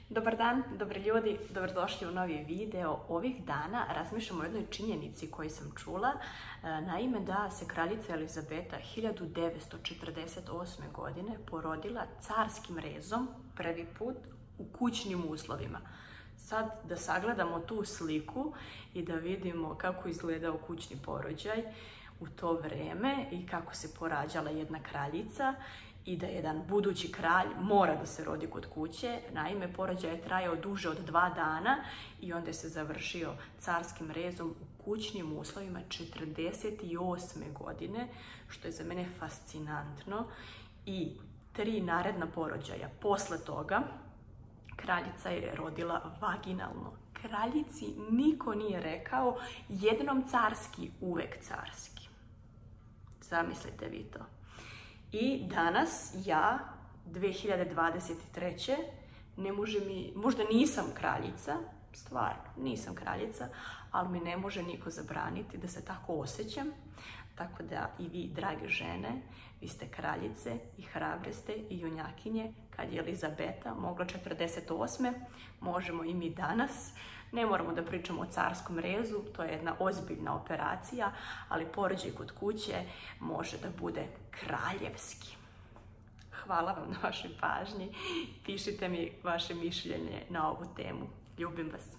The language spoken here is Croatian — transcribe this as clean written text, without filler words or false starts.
Dobar dan, dobri ljudi, dobrodošli u novi video. Ovih dana razmišljamo o jednoj činjenici koju sam čula. Naime, da se kraljica Elizabeta 1948. godine porodila carskim rezom prvi put u kućnim uslovima. Sad da sagledamo tu sliku i da vidimo kako izgledao kućni porođaj u to vrijeme i kako se porađala jedna kraljica i da jedan budući kralj mora da se rodi kod kuće. Naime, porođaj je trajao duže od 2 dana i onda se završio carskim rezom u kućnim uslovima 48. godine, što je za mene fascinantno. I 3 naredna porođaja posle toga kraljica je rodila vaginalno. Kraljici niko nije rekao jednom carski, uvek carski. Zamislite vi to. I danas ja, 2023. možda nisam kraljica, stvarno, nisam kraljica, ali mi ne može niko zabraniti da se tako osjećam. Tako da i vi, drage žene, vi ste kraljice i hrabre ste i junjakinje. Kad je Elizabeta mogla 48. možemo i mi danas. Ne moramo da pričamo o carskom rezu, to je jedna ozbiljna operacija, ali porođaj kod kuće može da bude kraljevski. Hvala vam na vašoj pažnji. Pišite mi vaše mišljenje na ovu temu. Ljubim vas.